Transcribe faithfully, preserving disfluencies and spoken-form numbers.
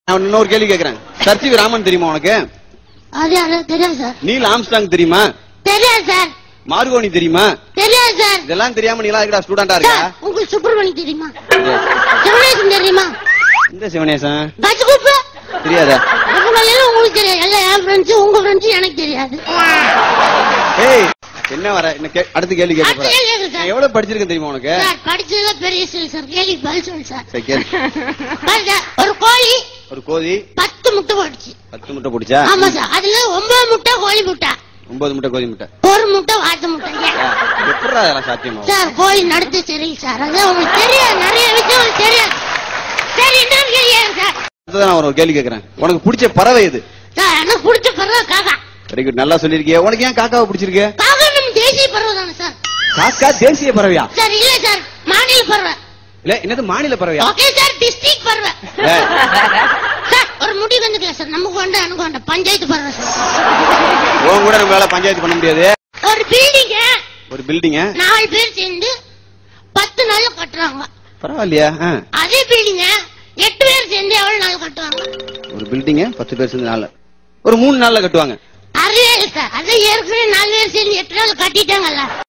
நான் இன்னொரு கேள்வி கேக்குறேன். சர்ச்சி ராமன் தெரியுமா உனக்கு? அது தெரியாது சார். நீல் ஆம்ஸ்ட்ராங் தெரியுமா? தெரியாது சார். மார்கோனி தெரியுமா? தெரியாது சார். இதெல்லாம் தெரியாம நீ எல்லாம் ஸ்டூடெண்டா இருக்கா? உங்களுக்கு சுப்பிரமணி தெரியுமா? சிவனேசன் தெரியுமா? இந்த சிவனேசன் பச்சுகுப்பு தெரியாதா? உங்களுக்கு தெரியாது. எல்லாம் என் ஃப்ரெண்ட்ஸ், உங்க ஃப்ரெண்ட்ஸ் எனக்கு தெரியாது. ஏய் என்ன வர அடுத்த கேள்வி கேட்க எவ்வளவு படிச்சிருக்கேன் தெரியுமா உனக்கு? படிச்சது பெரிய சார். கேள்வி பதில் சொல்லு சார். ஒரு கோழி ஒரு கோழி பத்து முட்டை போட்டுச்சு. பத்து முட்டை போட்டுச்சா? ஆமா சார். அதுல ஒன்பது முட்டை கோழி முட்டை, ஒன்பது முட்டை கோழி முட்டை, ஒரு முட்டை வாத்து முட்டை. எப்படி அதெல்லாம் சாத்தியமா சார்? கோழி நடத்து சரி சார். அதான் உங்களுக்கு தெரியாது, நிறைய விஷயம் உங்களுக்கு தெரியாது. சரி இன்னொரு கேள்வி சார். அதுதான் ஒரு கேள்வி கேட்கறேன். உனக்கு பிடிச்ச பறவை எது? சார் எனக்கு பிடிச்ச பறவை காக்கா. வெரி குட், நல்லா சொல்லிருக்கிய. உனக்கு ஏன் காக்காவை பிடிச்சிருக்கு? காக்கா நம்ம தேசிய பறவை தானே சார். காக்கா தேசிய பறவையா? சார் இல்ல சார், மாநில பறவை. இல்ல என்னது மாநில பறவையா? ஓகே சார், டிஸ்ட்ரிக்ட் பறவை. சார் ஒரு முடிவு வந்துக்கலாம் சார். நமக்கு வேண்டாம், எனக்கு வேண்டாம். பஞ்சாயத்து பறவை சார். உன் கூட நம்மளால பஞ்சாயத்து பண்ண முடியாது. ஒரு பில்டிங் ஒரு பில்டிங் நாலு பேர் சேர்ந்து பத்து நாள்ல கட்டுறாங்க. பரவாயில்லையா? அதே பில்டிங் எட்டு பேர் சேர்ந்து எவ்வளவு நாள் கட்டுவாங்க? ஒரு பில்டிங் பத்து பேர் சேர்ந்து நாள் ஒரு மூணு நாள்ல கட்டுவாங்க. அறிவே சார். அது ஏற்கனவே நாலு பேர் சேர்ந்து எட்டு நாள் கட்டிட்டாங்கல்ல.